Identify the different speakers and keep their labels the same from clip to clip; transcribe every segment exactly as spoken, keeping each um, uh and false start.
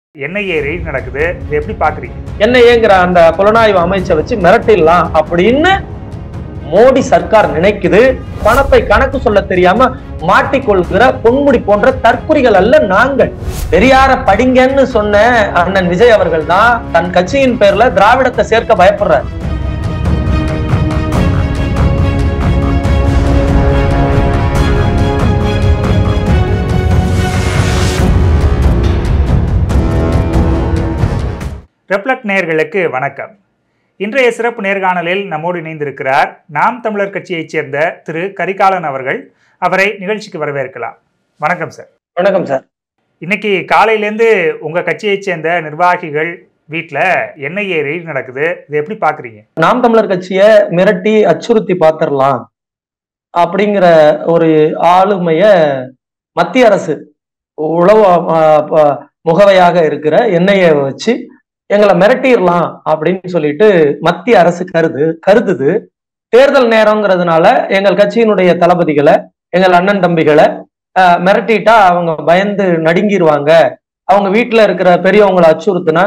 Speaker 1: NIA raid நடக்குது, இது எப்படி பாக்குறீங்க?
Speaker 2: என்ஐஏங்கிற அந்த புலனாய்வு அமைச்சை வச்சு மிரட்டிடலாம் அப்படின்னு மோடி சர்க்கார் நினைக்குது. பணத்தை கணக்கு சொல்ல தெரியாம மாட்டிக்கொள்கிற பொன்முடி போன்ற தற்குறிகள் அல்ல நாங்கள். பெரியார படிங்கன்னு சொன்ன அண்ணன் விஜய் அவர்கள் தான் தன் கட்சியின் பேர்ல திராவிடத்தை சேர்க்க பயப்படுறார்.
Speaker 1: ரெப்லக்ட் நேயர்களுக்கு வணக்கம். இன்றைய சிறப்பு நேர்காணலில் நம்மோடு இணைந்திருக்கிறார் நாம் தமிழர் கட்சியைச் சேர்ந்த திரு கரிகாலன் அவர்கள். அவரை நிகழ்ச்சிக்கு வரவேற்கலாம். வணக்கம் சார்.
Speaker 2: வணக்கம் சார்.
Speaker 1: இன்னைக்கு காலையிலேருந்து உங்க கட்சியைச் சேர்ந்த நிர்வாகிகள் வீட்டில் என்ஐஏ ரெய்ட் நடக்குது, இது எப்படி பாக்குறீங்க?
Speaker 2: நாம் தமிழர் கட்சியை மிரட்டி அச்சுறுத்தி பார்த்திடலாம் அப்படிங்கிற ஒரு ஆளுமைய மத்திய அரசு உளவு முகவையாக இருக்கிற என்ஐஏ வச்சு எங்களை மிரட்டிடலாம் அப்படின்னு சொல்லிட்டு மத்திய அரசு கருது கருதுது. தேர்தல் நேரங்கிறதுனால எங்கள் கட்சியினுடைய தளபதிகளை, எங்கள் அண்ணன் தம்பிகளை அஹ் மிரட்டிட்டா அவங்க பயந்து நடுங்கிடுவாங்க. அவங்க வீட்டுல இருக்கிற பெரியவங்களை அச்சுறுத்துனா,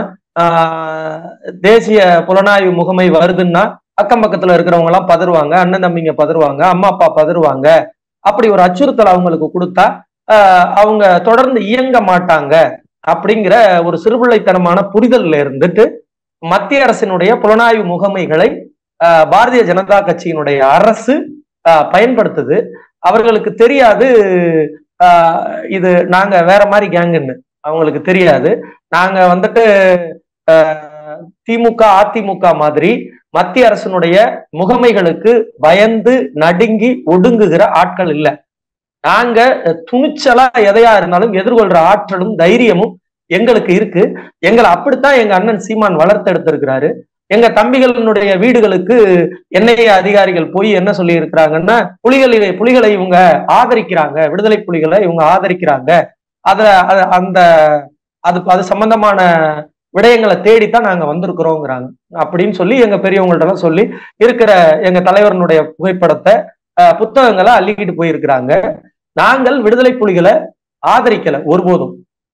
Speaker 2: ஆஹ் தேசிய புலனாய்வு முகமை வருதுன்னா அக்கம் பக்கத்துல இருக்கிறவங்க எல்லாம் பதறுவாங்க, அண்ணன் தம்பிங்க பதறுவாங்க, அம்மா அப்பா பதறுவாங்க. அப்படி ஒரு அச்சுறுத்தல் அவங்களுக்கு கொடுத்தா ஆஹ் அவங்க தொடர்ந்து இயங்க மாட்டாங்க அப்படிங்கிற ஒரு சிறுபிள்ளைத்தனமான புரிதல்ல இருந்துட்டு மத்திய அரசினுடைய புலனாய்வு முகமைகளை ஆஹ் பாரதிய ஜனதா கட்சியினுடைய அரசு ஆஹ் பயன்படுத்துது. அவர்களுக்கு தெரியாது ஆஹ் இது நாங்க வேற மாதிரி கேங்குன்னு அவங்களுக்கு தெரியாது. நாங்க வந்துட்டு ஆஹ் திமுக அதிமுக மாதிரி மத்திய அரசினுடைய முகமைகளுக்கு பயந்து நடுங்கி ஒடுங்குகிற ஆட்கள் இல்லை. நாங்க துணிச்சலா எதையா இருந்தாலும் எதிர்கொள்ற ஆற்றலும் தைரியமும் எங்களுக்கு இருக்கு. எங்களை அப்படித்தான் எங்க அண்ணன் சீமான் வளர்த்தெடுத்திருக்கிறாரு. எங்க தம்பிகளினுடைய வீடுகளுக்கு என்ஐஏ அதிகாரிகள் போய் என்ன சொல்லி இருக்கிறாங்கன்னா, புலிகளை புலிகளை இவங்க ஆதரிக்கிறாங்க, விடுதலை புலிகளை இவங்க ஆதரிக்கிறாங்க, அத அந்த அது அது சம்பந்தமான விடயங்களை தேடித்தான் நாங்க வந்திருக்கிறோங்கிறாங்க அப்படின்னு சொல்லி எங்க பெரியவங்கள்ட்ட எல்லாம் சொல்லி இருக்கிற எங்க தலைவரனுடைய புகைப்படத்தை அஹ் புத்தகங்களை அள்ளிக்கிட்டு போயிருக்கிறாங்க. நாங்கள் விடுதலை புலிகளை ஆதரிக்கல ஒருபோதும்.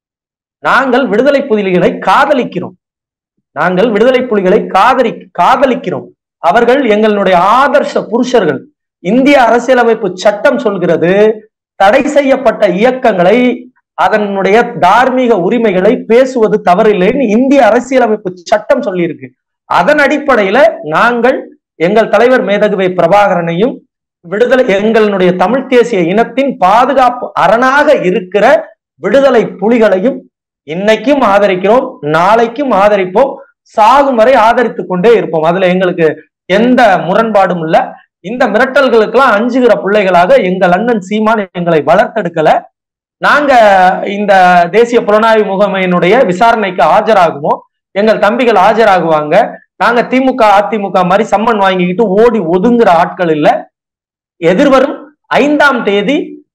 Speaker 2: நாங்கள் விடுதலை புலிகளை காதலிக்கிறோம். நாங்கள் விடுதலை புலிகளை காதலி காதலிக்கிறோம் அவர்கள் எங்களுடைய ஆதர்ஷ புருஷர்கள். இந்திய அரசியலமைப்பு சட்டம் சொல்கிறது, தடை செய்யப்பட்ட இயக்கங்களை, அதனுடைய தார்மீக உரிமைகளை பேசுவது தவறில்லைன்னு இந்திய அரசியலமைப்பு சட்டம் சொல்லியிருக்கு. அதன் அடிப்படையில நாங்கள் எங்கள் தலைவர் மேதகுவை பிரபாகரனையும் விடுதலை எங்களுடைய தமிழ் தேசிய இனத்தின் பாதுகாப்பு அரணாக இருக்கிற விடுதலை புலிகளையும் இன்னைக்கும் ஆதரிக்கிறோம், நாளைக்கும் ஆதரிப்போம், சாகும் வரை ஆதரித்து கொண்டே இருப்போம். அதுல எங்களுக்கு எந்த முரண்பாடும் இல்லை. இந்த மிரட்டல்களுக்கெல்லாம் அஞ்சுகிற பிள்ளைகளாக எங்கள் அண்ணன் சீமான் எங்களை வளர்த்தெடுக்கல. நாங்க இந்த தேசிய புலனாய்வு முகமையினுடைய விசாரணைக்கு ஆஜராகுவோம், எங்கள் தம்பிகள் ஆஜராகுவாங்க. நாங்க திமுக அதிமுக மாதிரி சம்மன் வாங்கிக்கிட்டு ஓடி ஒதுங்குற ஆட்கள் இல்லை. எதிர்வரும் ஐந்தாம் தேதி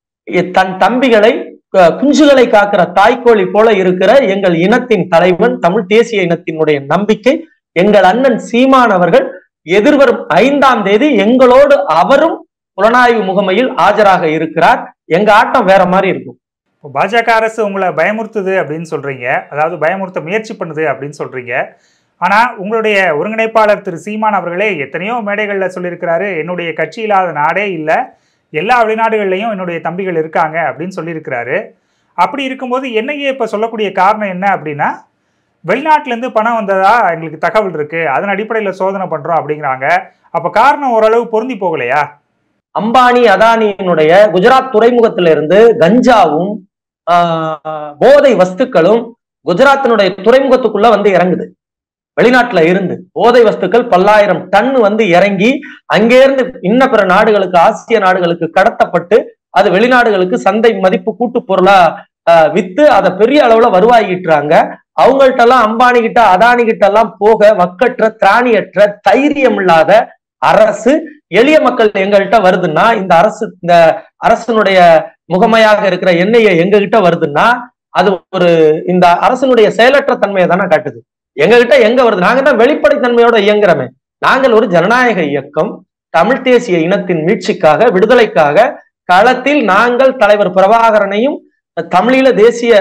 Speaker 2: தன் தம்பிகளை குஞ்சுகளை காக்கிற தாய்க்கோழி போல இருக்கிற எங்கள் இனத்தின் தலைவன், தமிழ் தேசிய இனத்தினுடைய நம்பிக்கை எங்கள் அண்ணன் சீமான் அவர்கள் எதிர்வரும் ஐந்தாம் தேதி எங்களோடு அவரும் புலனாய்வு முகமையில் ஆஜராக இருக்கிறார். எங்க ஆட்டம் வேற மாதிரி இருக்கும்.
Speaker 1: பாஜக அரசு உங்களை பயமுறுத்துது அப்படின்னு சொல்றீங்க, அதாவது பயமுறுத்த முயற்சி பண்ணுது அப்படின்னு சொல்றீங்க. ஆனா உங்களுடைய ஒருங்கிணைப்பாளர் திரு சீமான் அவர்களே எத்தனையோ மேடைகள்ல சொல்லியிருக்கிறாரு, என்னுடைய கட்சி இல்லாத நாடே இல்லை, எல்லா வெளிநாடுகள்லையும் என்னுடைய தம்பிகள் இருக்காங்க அப்படின்னு சொல்லியிருக்கிறாரு. அப்படி இருக்கும்போது என்ஐஏ இப்ப சொல்லக்கூடிய காரணம் என்ன அப்படின்னா, வெளிநாட்டுல இருந்து பணம் வந்ததா எங்களுக்கு தகவல் இருக்கு, அதன் அடிப்படையில சோதனை பண்றோம் அப்படிங்கிறாங்க. அப்ப காரணம் ஓரளவு பொருந்தி போகலையா?
Speaker 2: அம்பானி அதானியினுடைய குஜராத் துறைமுகத்திலிருந்து கஞ்சாவும் ஆஹ் போதை வஸ்துக்களும் குஜராத்தினுடைய துறைமுகத்துக்குள்ள வந்து இறங்குது. வெளிநாட்டுல இருந்து போதை வஸ்துக்கள் பல்லாயிரம் டன் வந்து இறங்கி அங்கே இருந்து இன்ன பிற நாடுகளுக்கு, ஆசிய நாடுகளுக்கு கடத்தப்பட்டு அது வெளிநாடுகளுக்கு சந்தை மதிப்பு கூட்டு பொருளா ஆஹ் வித்து அதை பெரிய அளவுல வருவாயிட்டாங்க. அவங்கள்ட்ட எல்லாம் அம்பானி கிட்ட அதானி கிட்ட எல்லாம் போக வக்கற்ற, திராணியற்ற, தைரியம் இல்லாத அரசு எளிய மக்கள் எங்கள்கிட்ட வருதுன்னா, இந்த அரசு இந்த அரசனுடைய முகமையாக இருக்கிற எண்ணெயை எங்ககிட்ட வருதுன்னா அது ஒரு இந்த அரசனுடைய செயலற்ற தன்மையை தானே காட்டுது. எங்ககிட்ட எங்க வருது? நாங்க தான் வெளிப்படைத்தன்மையோட இயங்குறமே. நாங்கள் ஒரு ஜனநாயக இயக்கம், தமிழ் தேசிய இனத்தின் மீட்சிக்காக, விடுதலைக்காக களத்தில் நாங்கள் தலைவர் பிரபாகரனையும் தமிழீழ தேசிய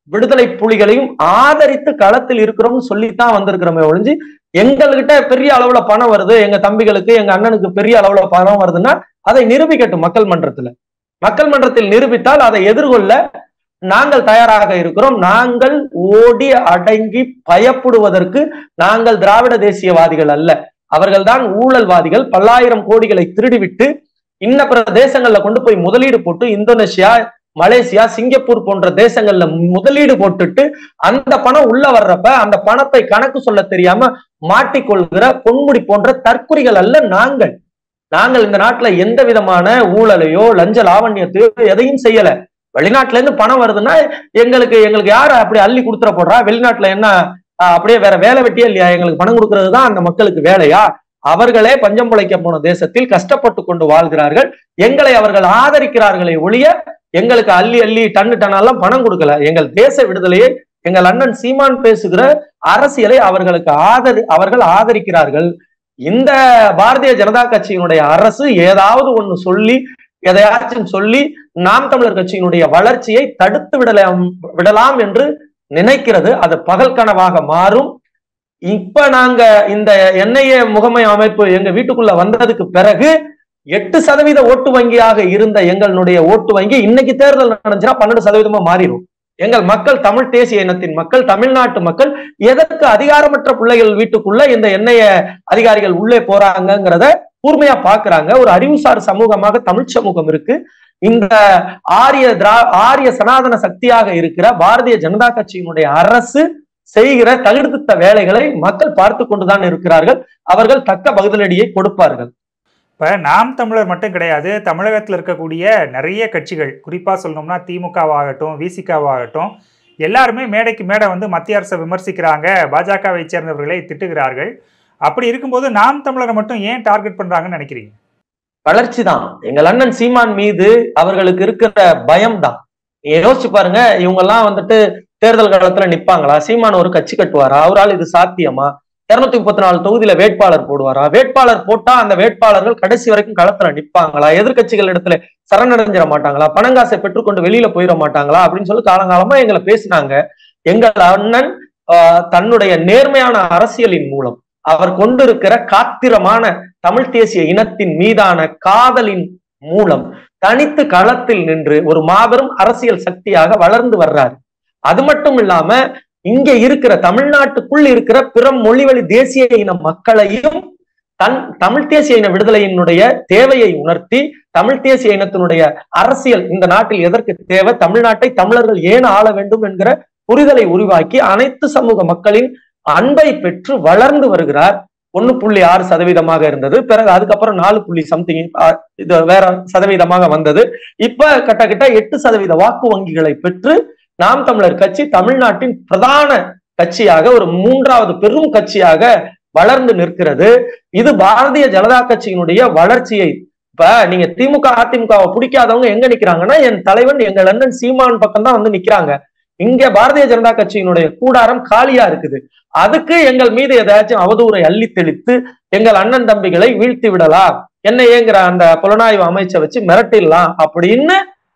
Speaker 2: விடுதலை புலிகளையும் ஆதரித்து களத்தில் இருக்கிறோம்னு சொல்லித்தான் வந்திருக்கிறோமே ஒழிஞ்சு எங்ககிட்ட பெரிய அளவுல பணம் வருது, எங்க தம்பிகளுக்கு எங்க அண்ணனுக்கு பெரிய அளவுல பணம் வருதுன்னா அதை நிரூபிக்கட்டும் மக்கள் மன்றத்துல. மக்கள் மன்றத்தில் நிரூபித்தால் அதை எதிர்கொள்ள நாங்கள் தயாராக இருக்கிறோம். நாங்கள் ஓடி அடங்கி பயப்படுவதற்கு நாங்கள் திராவிட தேசியவாதிகள் அல்ல. அவர்கள்தான் ஊழல்வாதிகள். பல்லாயிரம் கோடிகளை திருடிவிட்டு இன்ன பிற தேசங்கள்ல கொண்டு போய் முதலீடு போட்டு இந்தோனேஷியா, மலேசியா, சிங்கப்பூர் போன்ற தேசங்கள்ல முதலீடு போட்டுட்டு அந்த பணம் உள்ள வர்றப்ப அந்த பணத்தை கணக்கு சொல்ல தெரியாம மாட்டிக்கொள்கிற பொன்முடி போன்ற தற்குறிகள் அல்ல நாங்கள். நாங்கள் இந்த நாட்டுல எந்த விதமான ஊழலையோ லஞ்ச லாவண்யத்தையோ எதையும் செய்யல. வெளிநாட்டுல இருந்து பணம் வருதுன்னா எங்களுக்கு எங்களுக்கு யாரு அப்படி அள்ளி கொடுத்துட போடுறா? வெளிநாட்டுல என்ன அப்படியே வேற வேலை வெட்டியே இல்லையா? எங்களுக்கு பணம் கொடுக்கறது தான் அந்த மக்களுக்கு வேலையா? அவர்களே பஞ்சம் பிழைக்க போன தேசத்தில் கஷ்டப்பட்டு கொண்டு வாழ்கிறார்கள். எங்களை அவர்கள் ஆதரிக்கிறார்களே ஒழிய எங்களுக்கு அள்ளி அள்ளி டன்னு டன்னெல்லாம் பணம் கொடுக்கல. எங்கள் தேச விடுதலையை, எங்கள் அண்ணன் சீமான் பேசுகிற அரசியலை அவர்களுக்கு ஆதரி அவர்கள் ஆதரிக்கிறார்கள். இந்த பாரதிய ஜனதா கட்சியினுடைய அரசு ஏதாவது ஒண்ணு சொல்லி எதையாச்சும் சொல்லி நாம் தமிழர் கட்சியினுடைய வளர்ச்சியை தடுத்து விடலாம் விடலாம் என்று நினைக்கிறது. அது பகல் கனவாக மாறும். இப்ப நாங்க இந்த என்ஐஏ முகமை அமைப்பு எங்க வீட்டுக்குள்ள வந்ததுக்கு பிறகு எட்டு சதவீத ஓட்டு வங்கியாக இருந்த எங்களுடைய ஓட்டு வங்கி இன்னைக்கு தேர்தல் நடந்துச்சுன்னா பன்னெண்டு சதவீதமா மாறிடும். எங்கள் மக்கள் தமிழ் தேசிய இனத்தின் மக்கள், தமிழ்நாட்டு மக்கள் எதற்கு அதிகாரமற்ற பிள்ளைகள் வீட்டுக்குள்ள இந்த என்ஐஏ அதிகாரிகள் உள்ளே போறாங்கிறத கூர்மையா பாக்குறாங்க. ஒரு அறிவுசார் சமூகமாக தமிழ் சமூகம் இருக்கு. இந்த ஆரிய திரா ஆரிய சனாதன சக்தியாக இருக்கிற பாரதிய ஜனதா கட்சியினுடைய அரசு செய்கிற தகுதித்த வேலைகளை மக்கள் பார்த்து கொண்டுதான் இருக்கிறார்கள். அவர்கள் தக்க பதிலடியை கொடுப்பார்கள்.
Speaker 1: இப்போ நாம் தமிழர் மட்டும் கிடையாது, தமிழகத்தில் இருக்கக்கூடிய நிறைய கட்சிகள், குறிப்பாக சொல்லணும்னா திமுகவாகட்டும், விசிகாவாகட்டும், எல்லாருமே மேடைக்கு மேடை வந்து மத்திய அரசை விமர்சிக்கிறாங்க, பாஜகவை சேர்ந்தவர்களை திட்டுகிறார்கள். அப்படி இருக்கும்போது நாம் தமிழரை மட்டும் ஏன் டார்கெட் பண்றாங்கன்னு நினைக்கிறீங்க?
Speaker 2: வளர்ச்சி தான். எங்கள் அண்ணன் சீமான் மீது அவர்களுக்கு இருக்கிற பயம் தான். யோசிச்சு பாருங்க, இவங்க எல்லாம் வந்துட்டு தேர்தல் காலத்துல நிப்பாங்களா? சீமான் ஒரு கட்சி கட்டுவாரா? அவரால் இது சாத்தியமா? இருநூத்தி முப்பத்தி நாலு தொகுதியில வேட்பாளர் போடுவாரா? வேட்பாளர் போட்டா அந்த வேட்பாளர்கள் கடைசி வரைக்கும் களத்துல நிப்பாங்களா? எதிர்கட்சிகள் இடத்துல சரணடைஞ்சிட மாட்டாங்களா? பணங்காசை பெற்றுக்கொண்டு வெளியில போயிட மாட்டாங்களா? அப்படின்னு சொல்லி காலங்காலமா எங்களை பேசினாங்க. எங்கள் அண்ணன் ஆஹ் தன்னுடைய நேர்மையான அரசியலின் மூலம், அவர் கொண்டிருக்கிற காத்திரமான தமிழ் தேசிய இனத்தின் மீதான காதலின் மூலம் தனித்து களத்தில் நின்று ஒரு மாபெரும் அரசியல் சக்தியாக வளர்ந்து வர்றாரு. அது மட்டும் இல்லாம இங்க இருக்கிற தமிழ்நாட்டுக்குள் இருக்கிற பிற மொழிவழி தேசிய இன மக்களையும் தன் தமிழ் தேசிய இன விடுதலையினுடைய தேவையை உணர்த்தி, தமிழ் தேசிய இனத்தினுடைய அரசியல் இந்த நாட்டில் எதற்கு தேவை, தமிழ்நாட்டை தமிழர்கள் ஏன் ஆள வேண்டும் என்கிற புரிதலை உருவாக்கி அனைத்து சமூக மக்களின் அன்பை பெற்று வளர்ந்து வருகிறார். ஒன்னு புள்ளி ஆறு சதவீதமாக இருந்தது, பிறகு அதுக்கப்புறம் நாலு புள்ளி சம்திங் இது வேற சதவீதமாக வந்தது. இப்ப கிட்டத்தட்ட எட்டு சதவீத வாக்கு வங்கிகளை பெற்று நாம் தமிழர் கட்சி தமிழ்நாட்டின் பிரதான கட்சியாக, ஒரு மூன்றாவது பெரும் கட்சியாக வளர்ந்து நிற்கிறது. இது பாரதிய ஜனதா கட்சியினுடைய வளர்ச்சியை, இப்ப நீங்க திமுக அதிமுகவை பிடிக்காதவங்க எங்க நிக்கிறாங்கன்னா, என் தலைவன் எங்கள் அண்ணன் சீமான் பக்கம் தான் வந்து நிக்கிறாங்க. இங்க பாரதிய ஜனதா கட்சியினுடைய கூடாரம் காலியா இருக்குது. அதுக்கு எங்கள் மீது ஏதாச்சும் அவதூறை அள்ளி தெளித்து எங்கள் அண்ணன் தம்பிகளை வீழ்த்தி விடலாம், என்ன ஏங்கிற அந்த புலனாய்வு அமைச்சை வச்சு மிரட்டிடலாம் அப்படின்னு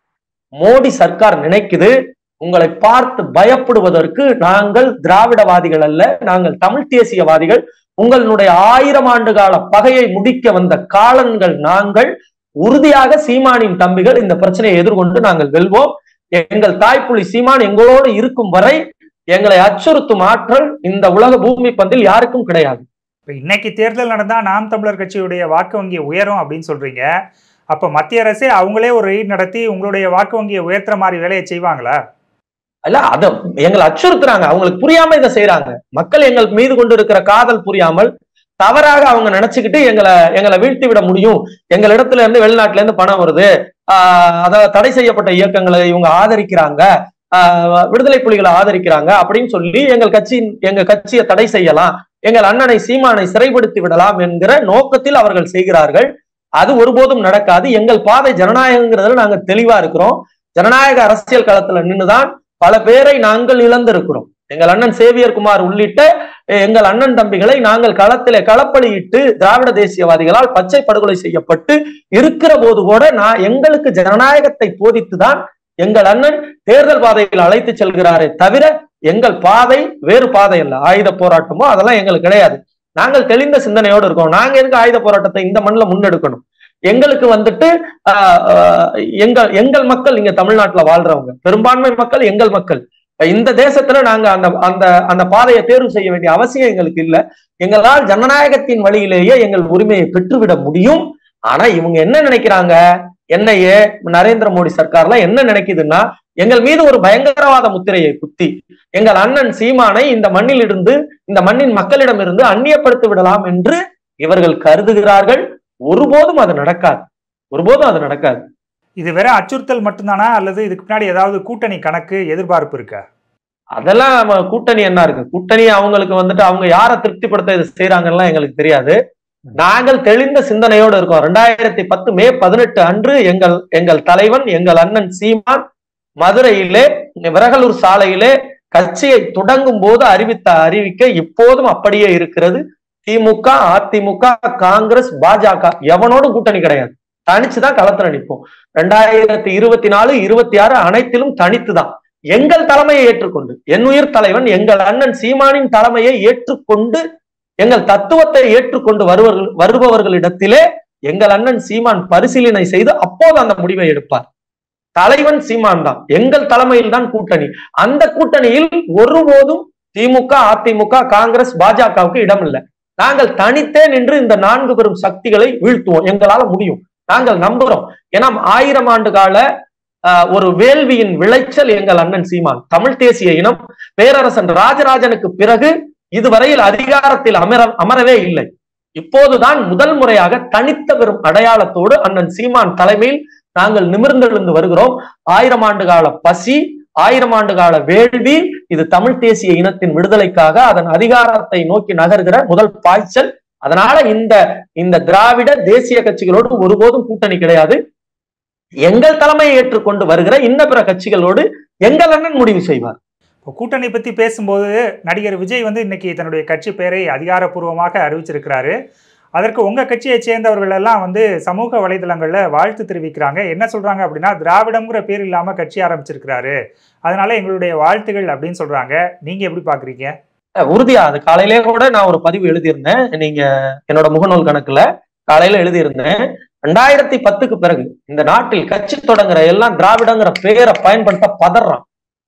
Speaker 2: மோடி சர்க்கார் நினைக்குது. உங்களை பார்த்து பயப்படுவதற்கு நாங்கள் திராவிடவாதிகள் அல்ல, நாங்கள் தமிழ் தேசியவாதிகள். உங்களுடைய ஆயிரம் ஆண்டு கால பகையை முடிக்க வந்த காலன்கள் நாங்கள். உறுதியாக சீமானின் தம்பிகள் இந்த பிரச்சனையை எதிர்கொண்டு நாங்கள் வெல்வோம். எங்கள் தாய்ப்புலி சீமான் எங்களோடு இருக்கும் வரை எங்களை அச்சுறுத்தும் ஆற்றல் இந்த உலக பூமி பந்தில் யாருக்கும் கிடையாது.
Speaker 1: இப்ப இன்னைக்கு தேர்தல் நடந்தா நாம் தமிழர் கட்சியுடைய வாக்கு வங்கி உயரும் அப்படின்னு சொல்றீங்க. அப்ப மத்திய அரசே அவங்களே ஒரு ரெய்ட் நடத்தி உங்களுடைய வாக்கு வங்கியை உயர்த்துற மாதிரி வேலையை செய்வாங்களா?
Speaker 2: அல்ல, அத எங்களை அச்சுறுத்துறாங்க. அவங்களுக்கு புரியாம இதை செய்யறாங்க. மக்கள் எங்கள் மீது கொண்டு இருக்கிற காதல் புரியாமல் தவறாக அவங்க நினைச்சுக்கிட்டு எங்களை எங்களை வீழ்த்தி விட முடியும், எங்களிடத்துல இருந்து வெளிநாட்டுல இருந்து பணம் வருது, ஆஹ் அதாவது தடை செய்யப்பட்ட இயக்கங்களை இவங்க ஆதரிக்கிறாங்க, ஆஹ் விடுதலை புலிகளை ஆதரிக்கிறாங்க அப்படின்னு சொல்லி எங்கள் கட்சி எங்க கட்சியை தடை செய்யலாம், எங்கள் அண்ணனை சீமானை சிறைப்படுத்தி விடலாம் என்கிற நோக்கத்தில் அவர்கள் செய்கிறார்கள். அது ஒருபோதும் நடக்காது. எங்கள் பாதை ஜனநாயகங்கிறதுல நாங்க தெளிவா இருக்கிறோம். ஜனநாயக அரசியல் களத்துல நின்றுதான் பல பேரை நாங்கள் இழந்திருக்கிறோம். எங்கள் அண்ணன் சேவியர் குமார் உள்ளிட்ட எங்கள் அண்ணன் தம்பிகளை நாங்கள் களத்திலே களப்பலியிட்டு திராவிட தேசியவாதிகளால் பச்சை படுகொலை செய்யப்பட்டு இருக்கிற போது கூட நான் எங்களுக்கு ஜனநாயகத்தை போதித்துதான் எங்கள் அண்ணன் தேர்தல் பாதையில் அழைத்து செல்கிறாரே தவிர எங்கள் பாதை வேறு பாதை அல்ல. ஆயுத போராட்டமோ அதெல்லாம் எங்களுக்கு கிடையாது. நாங்கள் தெளிந்த சிந்தனையோடு இருக்கோம். நாங்க எதுக்கு ஆயுத போராட்டத்தை இந்த மண்ணில் முன்னெடுக்கணும்? எங்களுக்கு வந்துட்டு ஆஹ் எங்கள் எங்கள் மக்கள் இங்க தமிழ்நாட்டுல வாழ்றவங்க, பெரும்பான்மை மக்கள் எங்கள் மக்கள். இந்த தேசத்துல நாங்க அந்த அந்த அந்த பாதையை தேர்வு செய்ய வேண்டிய அவசியம் எங்களுக்கு இல்லை. எங்களால் ஜனநாயகத்தின் வழியிலேயே எங்கள் உரிமையை பெற்றுவிட முடியும். ஆனா இவங்க என்ன நினைக்கிறாங்க, என்ஐஏ நரேந்திர மோடி சர்க்கார்ல என்ன நினைக்குதுன்னா, எங்கள் மீது ஒரு பயங்கரவாத முத்திரையை குத்தி எங்கள் அண்ணன் சீமானை இந்த மண்ணில் இருந்து, இந்த மண்ணின் மக்களிடம் இருந்து அந்நியப்படுத்தி விடலாம் என்று இவர்கள் கருதுகிறார்கள். ஒருபோதும் அது நடக்காது, ஒருபோதும் அது நடக்காது.
Speaker 1: இது வேற அச்சுறுத்தல் மட்டும்தானா, அல்லது இதுக்கு பின்னாடி ஏதாவது கூட்டணி கணக்கு எதிர்பார்ப்பு இருக்கா?
Speaker 2: அதெல்லாம் கூட்டணி என்ன இருக்கு? கூட்டணி அவங்களுக்கு வந்துட்டு அவங்க யாரை திருப்திப்படுத்த இது செய்யறாங்கலாம் எங்களுக்கு தெரியாது. நாங்கள் தெளிந்த சிந்தனையோடு இருக்கோம். ரெண்டாயிரத்தி பத்து மே பதினெட்டு அன்று எங்கள் எங்கள் தலைவன் எங்கள் அண்ணன் சீமான் மதுரையிலே விரகலூர் சாலையிலே கட்சியை தொடங்கும் போது அறிவித்த அறிவிக்கை இப்போதும் அப்படியே இருக்கிறது. திமுக, அதிமுக, காங்கிரஸ், பாஜக எவனோடும் கூட்டணி கிடையாது, தனிச்சுதான் களத்துல நிற்போம். ரெண்டாயிரத்தி இருபத்தி நாலு இருபத்தி ஆறு அனைத்திலும் தனித்துதான். எங்கள் தலைமையை ஏற்றுக்கொண்டு, என் உயிர் தலைவன் எங்கள் அண்ணன் சீமானின் தலைமையை ஏற்றுக்கொண்டு, எங்கள் தத்துவத்தை ஏற்றுக்கொண்டு வருவர்கள் வருபவர்களிடத்திலே எங்கள் அண்ணன் சீமான் பரிசீலனை செய்து அப்போது அந்த முடிவை எடுப்பார். தலைவன் சீமான் தான், எங்கள் தலைமையில் தான் கூட்டணி. அந்த கூட்டணியில் ஒருபோதும் திமுக, அதிமுக, காங்கிரஸ், பாஜகவுக்கு இடம் இல்லை. நாங்கள் தனித்தே நின்று இந்த நான்கு பெரும் சக்திகளை வீழ்த்துவோம். எங்களால முடியும், நாங்கள் நம்புறோம். ஏன்னா ஆயிரம் ஆண்டு கால ஒரு வேள்வியின் விளைச்சல் எங்கள் அண்ணன் சீமான். தமிழ் தேசிய இனம் பேரரசன் ராஜராஜனுக்கு பிறகு இதுவரையில் அதிகாரத்தில் அமர அமரவே இல்லை. இப்போதுதான் முதல் முறையாக தனித்த பெரும் அடையாளத்தோடு அண்ணன் சீமான் தலைமையில் நாங்கள் நிமிர்ந்தெழுந்து வருகிறோம். ஆயிரம் ஆண்டு கால பசி, ஆயிரம் ஆண்டு கால வேள்வி, இது தமிழ் தேசிய இனத்தின் விடுதலைக்காக அதன் அதிகாரத்தை நோக்கி நகர்கிற முதல் பாய்ச்சல். அதனால இந்த இந்த திராவிட தேசிய கட்சிகளோடு ஒருபோதும் கூட்டணி கிடையாது. எங்கள் தலைமையை ஏற்றுக்கொண்டு வருகிற இன்ன பிற கட்சிகளோடு எங்கள் அண்ணன் முடிவு செய்வார்.
Speaker 1: இப்போ கூட்டணி பற்றி பேசும்போது நடிகர் விஜய் வந்து இன்னைக்கு தன்னுடைய கட்சி பெயரை அதிகாரப்பூர்வமாக அறிவிச்சிருக்கிறாரு. அதற்கு உங்கள் கட்சியை சேர்ந்தவர்கள் எல்லாம் வந்து சமூக வலைதளங்களில் வாழ்த்து தெரிவிக்கிறாங்க. என்ன சொல்கிறாங்க அப்படின்னா, திராவிடம்ங்கிற பேர் இல்லாமல் கட்சி ஆரம்பிச்சிருக்கிறாரு, அதனால எங்களுடைய வாழ்த்துகள் அப்படின்னு சொல்கிறாங்க. நீங்கள் எப்படி பார்க்குறீங்க?
Speaker 2: உறுதியா அது காலையிலே கூட நான் ஒரு பதிவு எழுதியிருந்தேன். நீங்க என்னோட முகநூல் கணக்குல காலையில எழுதியிருந்தேன். ரெண்டாயிரத்தி பத்துக்கு பிறகு இந்த நாட்டில் கட்சி தொடங்குற எல்லாம் திராவிடங்கிற பேரை பயன்படுத்த பதறான்.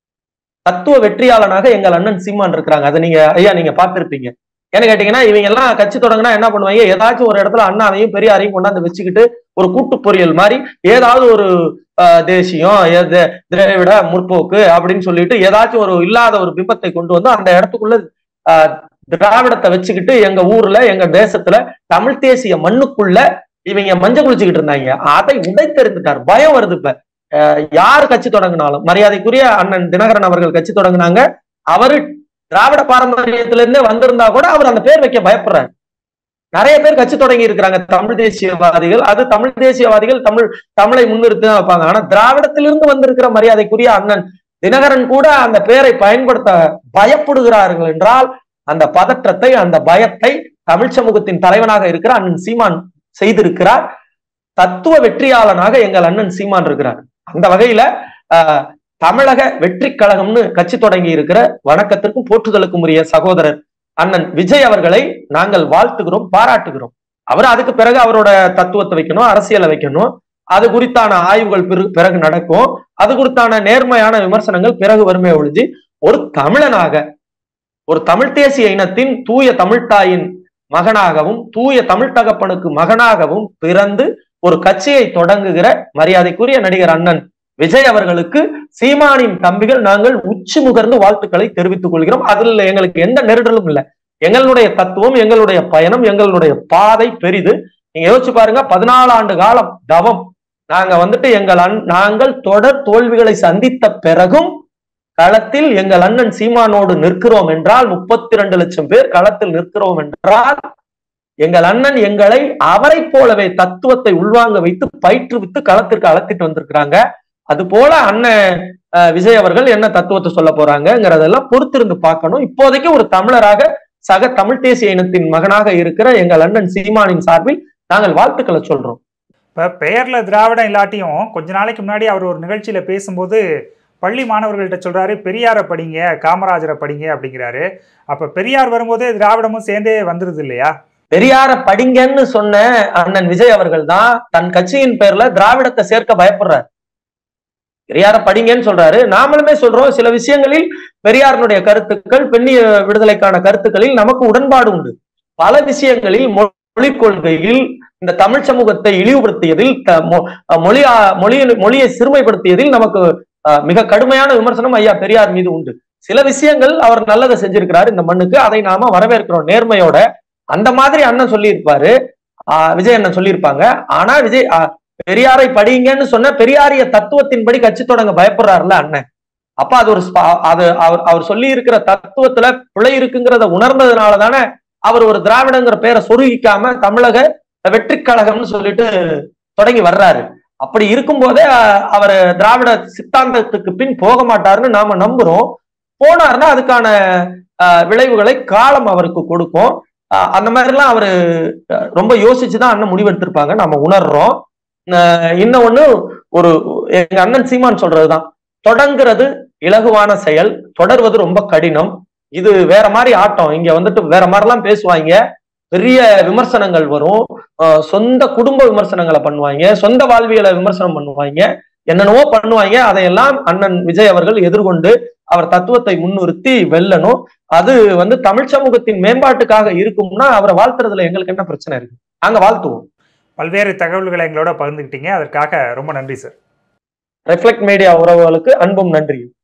Speaker 2: தத்துவ வெற்றியாளனாக எங்கள் அண்ணன் சீமான் இருக்கிறாங்க. அதை நீங்க ஐயா நீங்க பார்த்திருப்பீங்க. என்ன கேட்டீங்கன்னா, இவங்க எல்லாம் கட்சி தொடங்கினா என்ன பண்ணுவாங்க, ஏதாச்சும் ஒரு இடத்துல அண்ணாவையும் பெரியாரையும் கொண்டாந்து வச்சுக்கிட்டு ஒரு கூட்டு பொறியல் மாதிரி ஏதாவது ஒரு தேசியம், திராவிட முற்போக்கு அப்படின்னு சொல்லிட்டு ஏதாச்சும் ஒரு இல்லாத ஒரு பிம்பத்தை கொண்டு வந்து அந்த இடத்துக்குள்ள ஆஹ் திராவிடத்தை வச்சுக்கிட்டு எங்க ஊர்ல எங்க தேசத்துல தமிழ் தேசிய மண்ணுக்குள்ள இவங்க மஞ்சள் குளிச்சுக்கிட்டு இருந்தாங்க. அதை உடைத்தெறிந்துட்டார். பயம் வருது. இப்ப யாரு கட்சி தொடங்கினாலும், மரியாதைக்குரிய அண்ணன் தினகரன் அவர்கள் கட்சி தொடங்கினாங்க. அவரு திராவிட பாரம்பரியத்திலிருந்தே வந்திருந்தா கூட அவர் அந்த பேர் வைக்க பயப்படுறாரு. நிறைய பேர் கட்சி தொடங்கி இருக்கிறாங்க தமிழ் தேசியவாதிகள். அது தமிழ் தேசியவாதிகள் தமிழ் தமிழை முன்னிறுத்தி தான் வைப்பாங்க. ஆனா திராவிடத்திலிருந்து வந்திருக்கிற மரியாதைக்குரிய அண்ணன் தினகரன் கூட அந்த பேரை பயன்படுத்த பயப்படுகிறார்கள் என்றால், அந்த பதற்றத்தை, அந்த பயத்தை தமிழ் சமூகத்தின் தலைவனாக இருக்கிற அண்ணன் சீமான் செய்திருக்கிறார். தத்துவ வெற்றியாளனாக எங்கள் அண்ணன் சீமான் இருக்கிறார். அந்த வகையில ஆஹ் தமிழக வெற்றி கழகம்னு கட்சி தொடங்கி இருக்கிற வணக்கத்திற்கும் போற்றுதலுக்கும் உரிய சகோதரர் அண்ணன் விஜய் அவர்களை நாங்கள் வாழ்த்துகிறோம், பாராட்டுகிறோம். அவர் அதுக்கு பிறகு அவரோட தத்துவத்தை வைக்கணும், அரசியலை வைக்கணும். அது குறித்தான ஆய்வுகள் பிறகு நடக்கும். அது குறித்தான நேர்மையான விமர்சனங்கள் பிறகு வருமே ஒழிஞ்சு, ஒரு தமிழனாக, ஒரு தமிழ் தேசிய இனத்தின் தூய தமிழ்தாயின் மகனாகவும் தூய தமிழ் தகப்பனுக்கு மகனாகவும் பிறந்து ஒரு கட்சியை தொடங்குகிற மரியாதைக்குரிய நடிகர் அண்ணன் விஜய் அவர்களுக்கு சீமானின் தம்பிகள் நாங்கள் உச்சி முகர்ந்து வாழ்த்துக்களை தெரிவித்துக் கொள்கிறோம். அதுல எங்களுக்கு எந்த நெருடலும் இல்லை. எங்களுடைய தத்துவம், எங்களுடைய பயணம், எங்களுடைய பாதை பெரிது. நீங்க யோசிச்சு பாருங்க, பதினாலு ஆண்டு காலம் தவம். நாங்க வந்துட்டு எங்கள் அண் நாங்கள் தொடர் தோல்விகளை சந்தித்த பிறகும் களத்தில் எங்கள் அண்ணன் சீமானோடு நிற்கிறோம் என்றால், முப்பத்தி ரெண்டு லட்சம் பேர் களத்தில் நிற்கிறோம் என்றால், எங்கள் அண்ணன் எங்களை அவரை போலவே தத்துவத்தை உள்வாங்க வைத்து பயிற்றுவித்து களத்திற்கு அழைத்துட்டு வந்திருக்கிறாங்க. அது போல அண்ணன் விஜய் அவர்கள் என்ன தத்துவத்தை சொல்ல போறாங்கிறதெல்லாம் பொறுத்திருந்து பார்க்கணும். இப்போதைக்கு ஒரு தமிழராக, சக தமிழ் தேசிய இனத்தின் மகனாக இருக்கிற எங்கள் அண்ணன் சீமானின் சார்பில் நாங்கள் வாழ்த்துக்களை சொல்றோம்.
Speaker 1: இப்போ பெயர்ல திராவிடம் இல்லாட்டியும் கொஞ்ச நாளைக்கு முன்னாடி அவர் ஒரு நிகழ்ச்சியில பேசும்போது பள்ளி மாணவர்கள்ட்ட சொல்றாரு பெரியாரை படிங்க, காமராஜரை படிங்க அப்படிங்கிறாரு. அப்ப பெரியார் வரும்போதே திராவிடமும் சேர்ந்தே வந்துருது இல்லையா?
Speaker 2: பெரியார படிங்கன்னு சொன்ன அண்ணன் விஜய் அவர்கள் தான் தன் கட்சியின் பேர்ல திராவிடத்தை சேர்க்க பயப்படுறாரு. பெரியார படிங்கன்னு சொல்றாரு. நாமளுமே சொல்றோம், சில விஷயங்களில் பெரியாருடைய கருத்துக்கள், பெண்ணிய விடுதலைக்கான கருத்துக்களில் நமக்கு உடன்பாடு உண்டு. பல விஷயங்களில் மொழி கொள்கையில், இந்த தமிழ் சமூகத்தை இழிவுபடுத்தியதில், மொழி மொழி மொழியை சிறுமைப்படுத்தியதில் நமக்கு மிக கடுமையான விமர்சனம் ஐயா பெரியார் மீது உண்டு. சில விஷயங்கள் அவர் நல்லதை செஞ்சிருக்கிறாரு இந்த மண்ணுக்கு, அதை நாம வரவேற்கிறோம் நேர்மையோட. அந்த மாதிரி அண்ணன் சொல்லியிருப்பாரு, ஆஹ் விஜய் அண்ணன் சொல்லியிருப்பாங்க. ஆனா விஜய் பெரியாரை படிங்கன்னு சொன்ன பெரியாரிய தத்துவத்தின்படி கட்சி தொடங்க பயப்படுறாருல அண்ணன். அப்ப அது ஒரு அது அவர் அவர் சொல்லி இருக்கிற தத்துவத்துல பிழை இருக்குங்கிறத உணர்ந்ததுனால தானே அவர் ஒரு திராவிடங்கிற பேரை சொருகிக்காம தமிழக வெற்றி கழகம்னு சொல்லிட்டு தொடங்கி வர்றாரு. அப்படி இருக்கும் போதே அவர் திராவிட சித்தாந்தத்துக்கு பின் போக மாட்டாருன்னு நாம நம்புறோம். போனாருன்னா அதுக்கான விளைவுகளை காலம் அவருக்கு கொடுக்கும். அந்த மாதிரிலாம் அவரு ரொம்ப யோசிச்சுதான் அண்ணன் முடிவெடுத்திருப்பாங்க, நம்ம உணர்றோம். இன்னொன்னு, ஒரு எங்க அண்ணன் சீமான் சொல்றதுதான், தொடங்குறது இலகுவான செயல், தொடர்வது ரொம்ப கடினம். இது வேற மாதிரி ஆட்டம். இங்க வந்துட்டு வேற மாதிரிலாம் பேசுவாங்க, பெரிய விமர்சனங்கள் வரும், சொந்த குடும்ப விமர்சனங்களை பண்ணுவாங்க, சொந்த வாழ்வியலை விமர்சனம் பண்ணுவாங்க, என்னென்னவோ பண்ணுவாங்க. அதையெல்லாம் அண்ணன் விஜய் அவர்கள் எதிர்கொண்டு அவர் தத்துவத்தை முன்னிறுத்தி வெல்லணும். அது வந்து தமிழ் சமூகத்தின் மேம்பாட்டுக்காக இருக்கும்னா அவரை வாழ்த்துறதுல எங்களுக்கு என்ன பிரச்சனை இருக்கு? நாங்க வாழ்த்துவோம்.
Speaker 1: பல்வேறு தகவல்களை எங்களோட பகிர்ந்துக்கிட்டீங்க, அதற்காக ரொம்ப நன்றி சார்.
Speaker 2: ரெஃப்ளெக்ட் மீடியா உறவுகளுக்கு அன்பும் நன்றி.